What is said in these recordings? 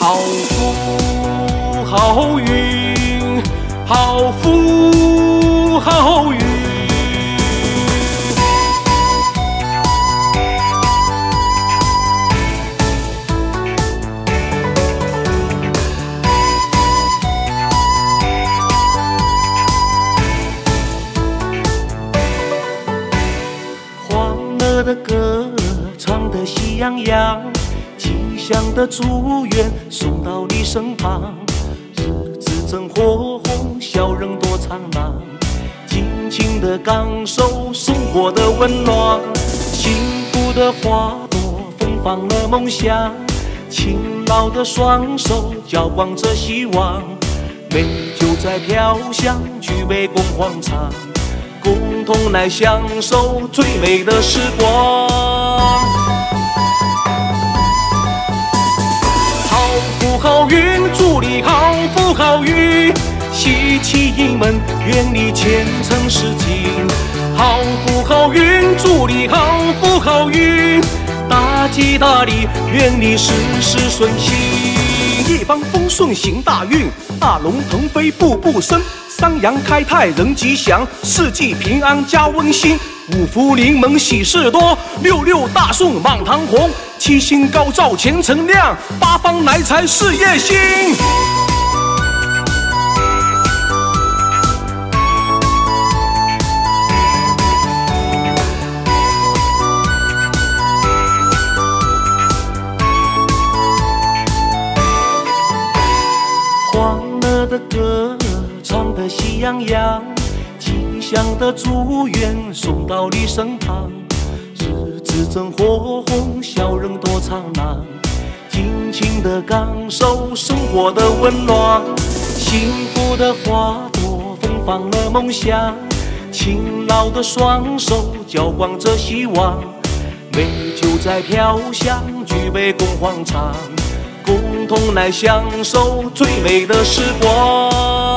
好福好运，好福好运。欢乐的歌唱得喜洋洋，吉祥的祝愿送到你身旁。日子真火红，笑容多灿烂，尽情地感受生活的温暖。幸福的花朵芬芳了梦想，勤劳的双手浇灌着希望。美酒在飘香，举杯共欢唱，共同来享受最美的时光。好福好运，祝你好福好运，喜气盈门，愿你前程似锦。好福好运，祝你好福好运，大吉大利，愿你事事顺心。一帆风顺行大运，大龙腾飞步步生，三阳开泰人吉祥，四季平安家温馨。五福临门喜事多，六六大顺满堂红，七星高照前程亮，八方来财事业兴。欢乐的歌唱得喜洋洋，吉祥的祝愿送到你身旁。日子真火红，笑容多灿烂，尽情地感受生活的温暖。幸福的花朵芬芳了梦想，勤劳的双手浇灌着希望。美酒在飘香，举杯共欢唱，共同来享受最美的时光。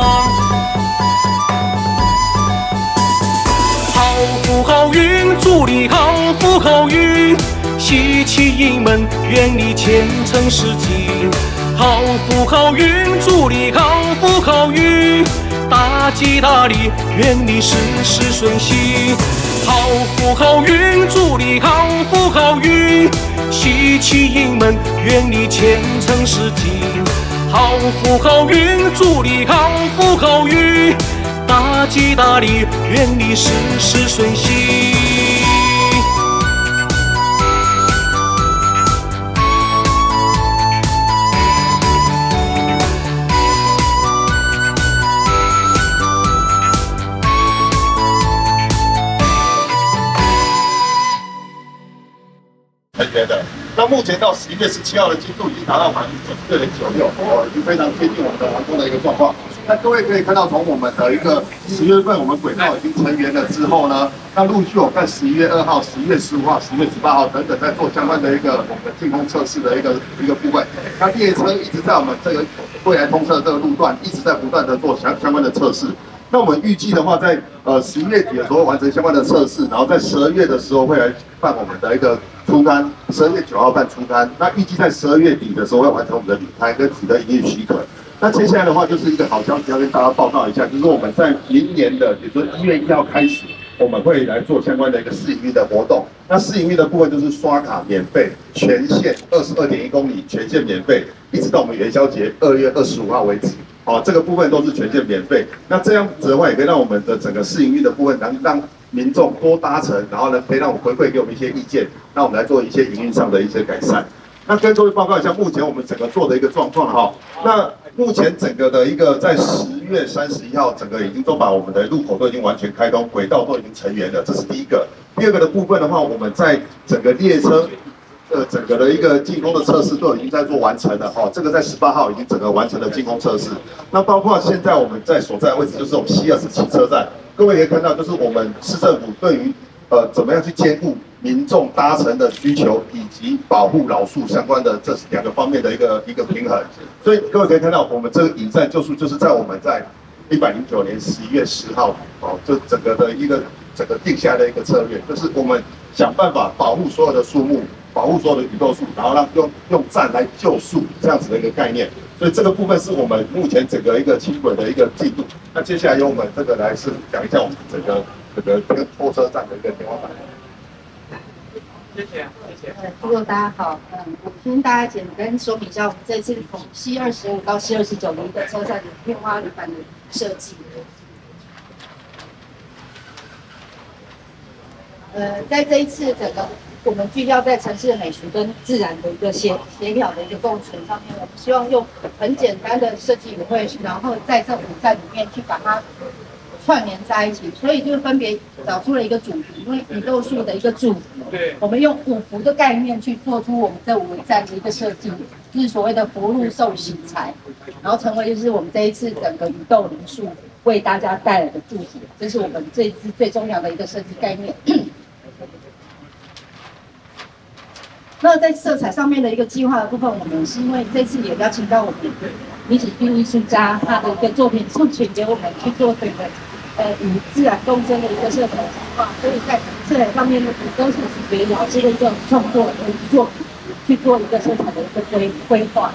好福好运，祝你好福好运，喜气盈门，愿你前程似锦。好福好运，祝你好福好运，大吉大利，愿你事事顺心。好福好运，祝你好福好运，喜气盈门，愿你前程似锦。好福好运，祝你好福好运，大吉大利，愿你事事顺心。 成员的。那目前到11月17号的进度已经达到96%，已经非常贴近我们的完工的一个状况。那各位可以看到，从我们的一个10月份我们轨道已经成员了之后呢，那陆续我看11月2号、11月15号、11月18号等等，在做相关的一个我们的净空测试的一个部分。那列车一直在我们这个未来通车的这个路段，一直在不断的做相关的测试。那我们预计的话，在11月底的时候完成相关的测试，然后在12月的时候会来办我们的一个出刊，12月9号办出刊。那预计在12月底的时候会完成我们的履勘跟取得营运许可。那接下来的话就是一个好消息要跟大家报告一下，就是我们在明年的，也就是1月1号开始，我们会来做相关的一个试营运的活动。那试营运的部分就是刷卡免费，全线22.1公里全线免费，一直到我们元宵节2月25号为止。这个部分都是全线免费。那这样子的话，也可以让我们的整个试营运的部分能让民众多搭乘，然后呢，可以让我们回馈给我们一些意见，那我们来做一些营运上的一些改善。那跟各位报告一下，目前我们整个做的一个状况哈。那目前整个的一个在10月31号，整个已经都把我们的路口都已经完全开通，轨道都已经成员了，这是第一个。第二个的部分的话，我们在整个列车整个的一个净空的测试都已经在做完成了哈，这个在18号已经整个完成了净空测试。那包括现在我们在所在的位置就是我们西27车站，各位可以看到，就是我们市政府对于怎么样去兼顾民众搭乘的需求以及保护老树相关的这2个方面的一个平衡。所以各位可以看到，我们这个引战救树就是在我们在109年11月10号这整个的整个定下的一个策略，就是我们想办法保护所有的树木， 保护所有的雨豆树，然后用站来救树这样子的一个概念。所以这个部分是我们目前整个一个轻轨的一个进度。那接下来由我们这个来是讲一下我们整个拖车站的一个天花板。 谢谢。 大家好，我先大家简单说明一下，我们这次从 C25到 C29的一个车站的天花板的设计。在这一次整个我们聚焦在城市的美学跟自然的一个协调的一个共存上面，我们希望用很简单的设计语汇，然后在这5站里面去把它串联在一起，所以就分别找出了一个主题，因为雨豆树的一个主题，我们用5幅的概念去做出我们这5个站的一个设计，就是所谓的福禄寿喜财，然后成为就是我们这一次整个雨豆林树为大家带来的祝福，这是我们这一次最重要的一个设计概念。那在色彩上面的一个计划的部分，我们是因为这次也邀请到我们李子君艺术家他的一个作品授权给我们去做这个与自然共生的一个色彩计划，所以在色彩上面呢，都是给老师的一个创作的作品去做一个色彩的一个规划。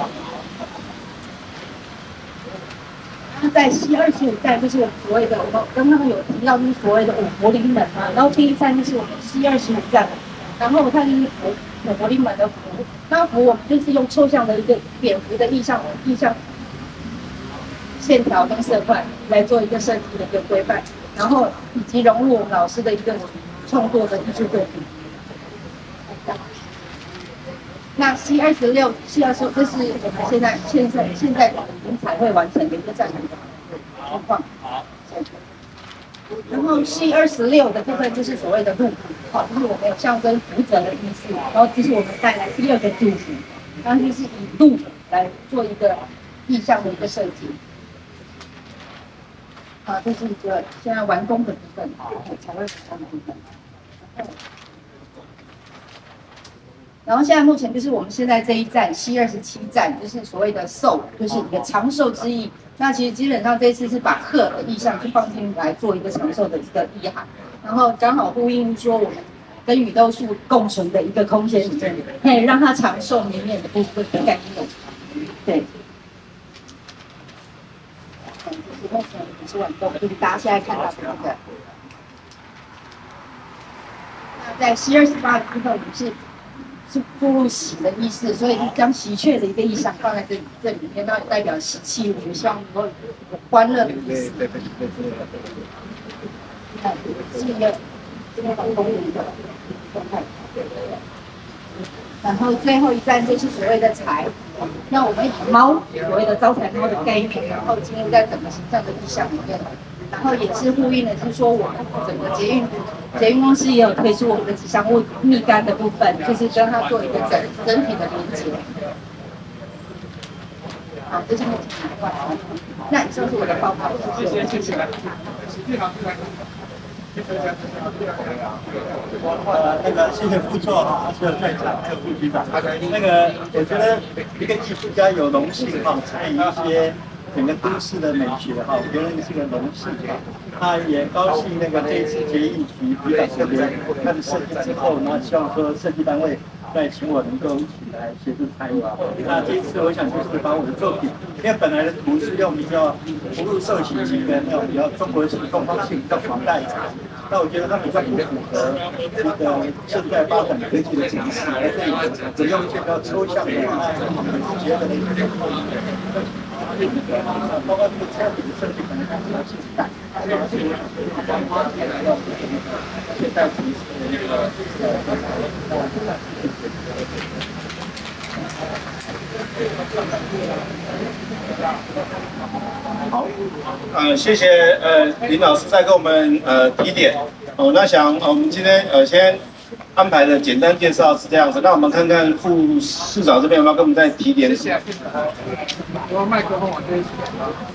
那在 C25站就是我们所谓的，我刚刚有提到就是所谓的5福临门嘛，然后第1站就是我们 C25站，然后它就是福临门的福，那福我们就是用抽象的一个蝙蝠的意象线条跟色块来做一个设计的一个规范，然后以及融入我们老师的一个创作的艺术作品。那 C26，这是我们现在已经彩绘完成的一个站的状况。然后 C26的部分就是所谓的路，就是我们有象征福泽的意思，然后这是我们带来第2个祝福，然后就是以路来做一个意象的一个设计。这是一个现在完工的部分，彩绘完工的部分。然后现在目前就是我们现在这一站 C27站，就是所谓的寿，就是一个长寿之意。那其实基本上这次是把鹤的意象去放进来做一个长寿的一个意涵，然后刚好呼应说我们跟雨豆树共存的一个空间里面，可以让它长寿绵绵的部分的概念。对。就是目前也是完工，就是大家现在看到的这个。那在 C28的部分，我们是步入喜的意思，所以是将喜鹊的一个意象放在这里面，那代表喜气，我们希望能够有欢乐的意思。是一个完工的一个状态。然后最后一站就是所谓的财，那我们以猫所谓的招财猫的概念，然后进入在整个形象的意象里面，然后也是呼应的，就是说我们整个捷运公司也有推出我们的吉祥物蜜柑的部分，就是跟它做一个整体的连接。好，这是目前的状况。那以上是我的报告，谢谢。 谢谢副座哈，还有在场还有副局长。我觉得一个艺术家有荣幸哈，参与一些整个都市的美学哈，我觉得是个荣幸哈。那也高兴这一次捷运局局长这边看设计之后，那希望说设计单位再请我能够一起来协助参与。那这一次我想就是把我的作品，因为本来的图是用比较福禄寿喜气的那种比较中国式东方性比较广大一点。那我觉得它比较不符合这个现在发展科技的形式，而且只用一些比较抽象的、结合的一些包括这个车体的设计可能还是要现代，现代城市的一个好，谢谢林老师再给我们提点哦。那想我们今天先安排的简单介绍是这样子，那我们看看副市长这边有没有跟我们再提点。 我麦克风往这一边。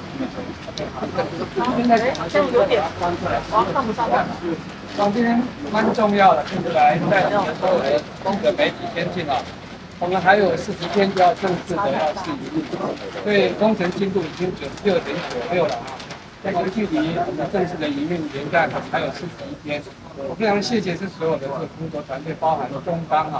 现在有点，我看不上来。今天蛮重要的，就是来带我们作为风格媒体先进啊。我们还有40天就要正式的要试营运，所以工程进度已经96.96%了啊。那么距离我们正式的营运元旦还有41天。我非常谢谢这所有的这个工作团队，包含中方啊，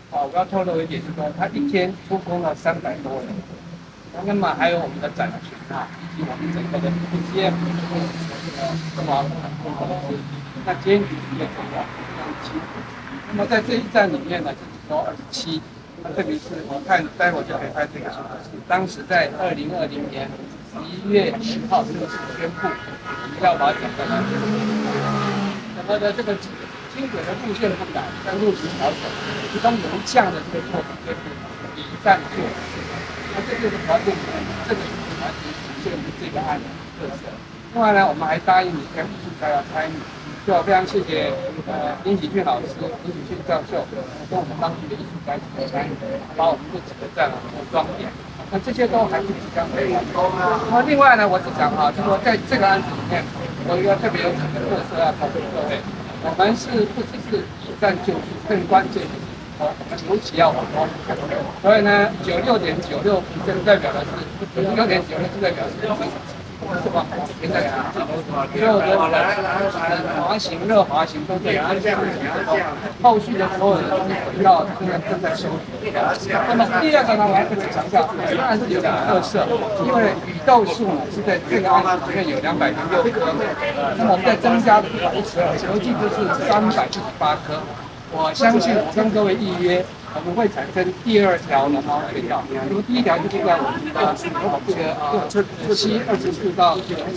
我要透露一点，就是说他一天出工了300多人，那么还有我们的展群以及我们整个的 PCM 这个公司，那监局也重要，那么在这一站里面呢，就是说27，那特别是我看待会就可以看这个数字，当时在2020年11月10号这个是宣布我们要把整个的这个轻轨的路线不改，但路型调整，其中有一项的这个错误就是离站做，那这就是条件这个完全实现这个案的特色。另外呢，我们还答应你跟艺术家要参与，就非常谢谢林启俊老师、林启俊教授跟我们当地的艺术家一起参与，把我们这几个站做装点。那这些都还是即将会完成。那另外呢，我只讲就是说在这个案子里面，我一个特别有几个特色要告诉各位。我们是不只是以战就绪，更关键的是我们尤其要往后看。所以呢，96.96%这代表的是96.96%代表是是吧？现在啊，所有的滑行、热滑行都在安全后续的所有的轨道正在修理。那么第二个呢，我还特别强调，这个案子有点特色，因为雨豆树呢是在这个案子里面有206棵，那么我们再增加了112，合计就是318棵。我相信我跟各位预约，我们会产生第2条龙猫隧道。那么第一条就是在我们的这个724到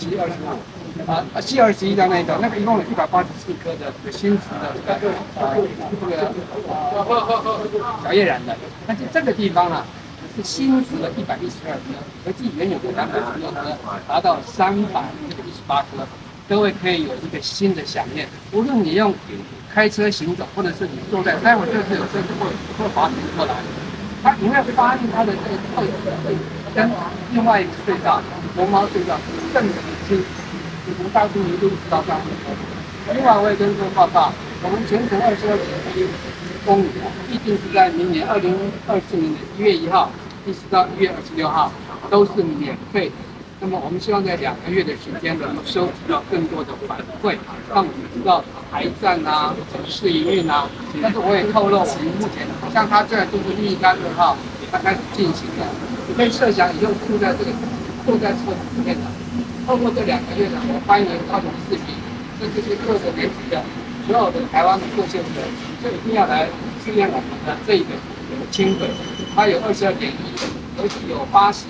721的那个，那个一共有184棵的新植的这个小叶染的，但是这个地方呢是新植了112棵，合计原有的216棵，达到318棵。各位可以有一个新的想念，无论你用开车行走，或者是你坐在，待会就是有车子会滑行过来，你会发现它的这个特质跟另外一个隧道龙猫隧道更明显，从大都一路到上面。另外我也跟各位报告，我们全程22.1公里必定是在明年2024年的1月1号一直到1月26号都是免费的。那么我们希望在2个月的时间能够收集到更多的反馈，让我们知道台站试营运但是我也透露，我们目前像它这就是立竿2号，它开始进行了。你可以设想以后坐在车子里面的，透过这2个月呢，我欢迎高雄市民，甚至是各个年级的所有的台湾的各县市，就一定要来试验我们的这个轻轨，它有22.1。而且有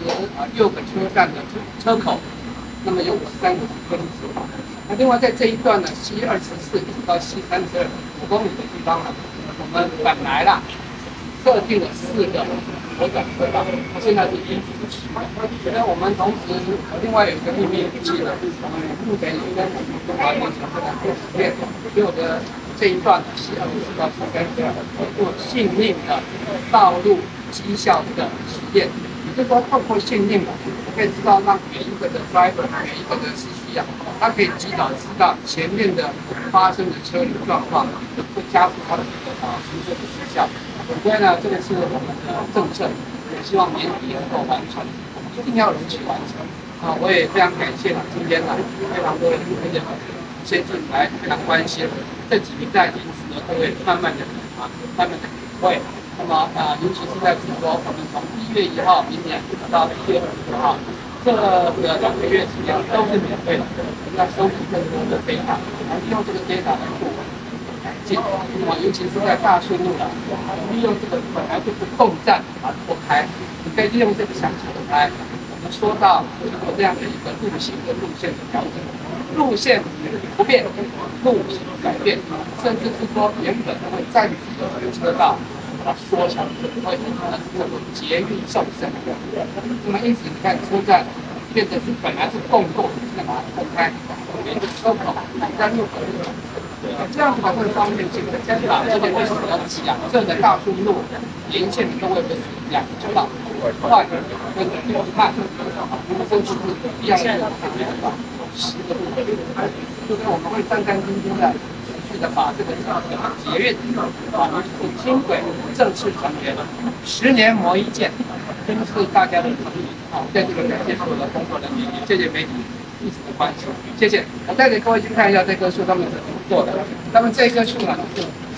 86个车站的车口，那么有53个分支。那另外在这一段呢，724一直到732公里的地方呢，我们本来设定了4个左转车道，现在是1组10个。那我们同时另外有一个秘密武器呢，我们目前已经跟我们中华电信这个做实验，所有的这一段724到732做信令的道路绩效的实验，也就是说，透过限定，我可以知道让每一个的 driver， 每一个的司机他可以及早知道前面的发生的车流状况，会加速他的行车的绩效。所以呢，这个是我们的政策，也希望年底能够完成，一定要如期完成。我也非常感谢今天非常多的先进来非常关心这几个站，因此呢，各位慢慢的体会。那么尤其是在说，我们从1月1号明年到1月25号，这个2个月时间都是免费的，我们要收集更多的 data， 利用这个 data 来做改进。那么尤其是在大顺路利用这个本来就是共站把它拓开，你可以利用这个详细的开。我们说到经过这样的一个路型跟路线的调整，路线不变，路型改变，甚至是说原本会暂停的车道。把它缩小，会变成这种捷运纵深。那么因此，你看车站变成是本来是共构，现在把它分开，每个车口在路口。这样子的会方便性，先把这个为什么要讲这个大顺路沿线的都会分2个车道，快跟慢，那么甚至是必要的10个路口，就是我们会战战兢兢的。把这个捷运就是轻轨正式成员，10年磨一剑，真是大家的诚意。在这个感谢所有的工作人员，谢谢媒体一直的关心，谢谢。我带给各位去看一下这棵树他们怎么做的。那么这棵树呢，是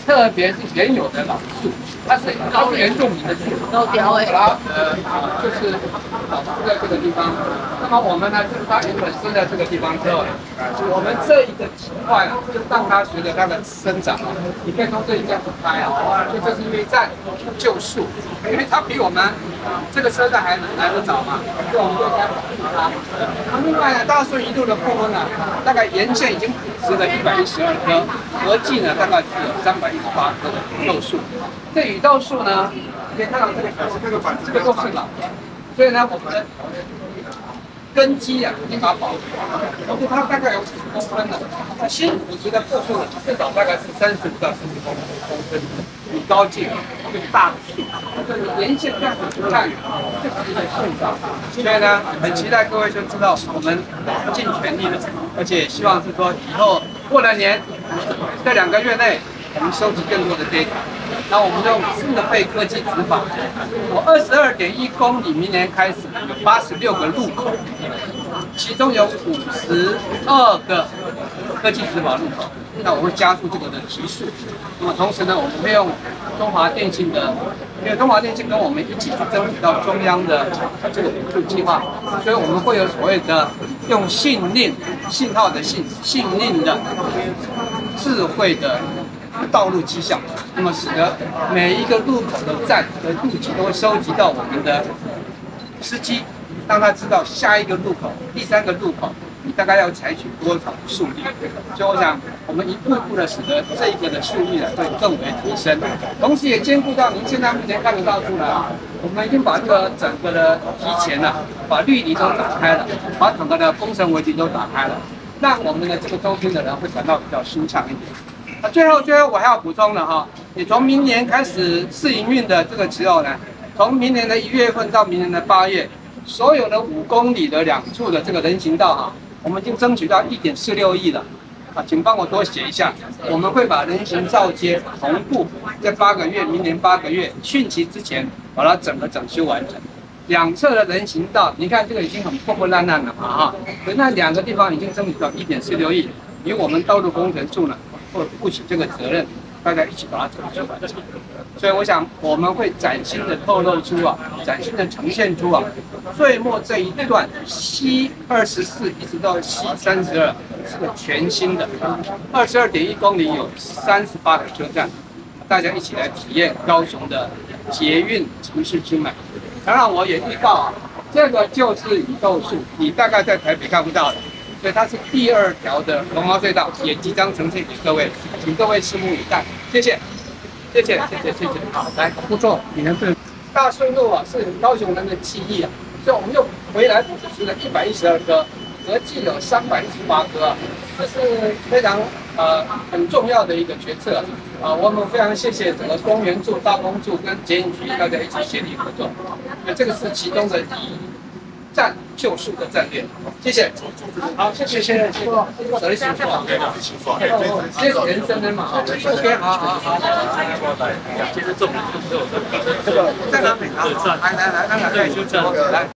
特别是原有的老树，它是原住民的树， 都雕哎， 就是在这个地方。那么我们呢，就是它原本生在这个地方之后，我们这一个区块啊，就让它随着它的生长，你可以从这里这样子拍啊，就这是因为在救树，因为它比我们这个车站还来得早嘛，所以我们就该保护它。那另外呢，大顺一路的部分呢，大概沿线已经植了112棵，合计呢大概是有318棵的雨豆树。这雨豆树呢，可以看到这个都是老的，所以呢，我们的根基啊，已经把它保护好，而且它大概有50公分了。新普及的棵树呢，至少大概是35到40公分，很高劲，就是大树。这个沿线这样子看，这是一个树长。所以呢，很期待各位就知道我们尽全力的，而且希望是说以后过了年，这2个月内，我们收集更多的 data。那我们用智慧科技执法，我22.1公里，明年开始有86个路口，其中有52个科技执法路口。那我会加速这个的提速。那么同时呢，我们会用中华电信的，因为中华电信跟我们一起去争取到中央的这个补助计划，所以我们会有所谓的用信号的信令的智慧的道路绩效，那么使得每一个路口的站的路径都会收集到我们的司机，让他知道下一个路口、第3个路口你大概要采取多少的速率。所以我想，我们一步一步的使得这个的速率呢会更为提升，同时也兼顾到您现在目前看得到出来啊，我们已经把这个整个的提前了，把绿篱都打开了，把整个的封城围篱都打开了，让我们的这个周边的人会感到比较舒畅一点。最后我还要补充的哈，你从明年开始试营运的这个时候呢，从明年的1月份到明年的8月，所有的5公里的2处的这个人行道哈，我们已经争取到1.46亿了。请帮我多写一下，我们会把人行道街同步在8个月，明年8个月汛期之前把它整修完成。2侧的人行道，你看这个已经很破破烂烂了嘛哈，所以那2个地方已经争取到1.46亿，由我们道路工程处呢会负起这个责任，大家一起把它整修完成。所以我想我们会崭新的透露出啊，崭新的呈现出啊，最末这一段西24一直到西32是个全新的，22.1公里有38个车站，大家一起来体验高雄的捷运城市之美。当然我也预告啊，这个就是雨豆树，你大概在台北看不到的。所以它是第2条的龙猫隧道，也即将呈现给各位，请各位拭目以待。谢谢。好，来，不错，你们对大顺路啊是高雄人的记忆啊，所以我们又回来补植了112棵，合计有318棵，这是非常很重要的一个决策啊。我们非常谢谢整个公园处、大工处跟捷运局大家一起协力合作，因为这个是其中的战救树的战略，谢谢。好，谢谢。手里请坐，谢谢人生的嘛。OK， 好。其实重点就是这个在哪里啊？来，来，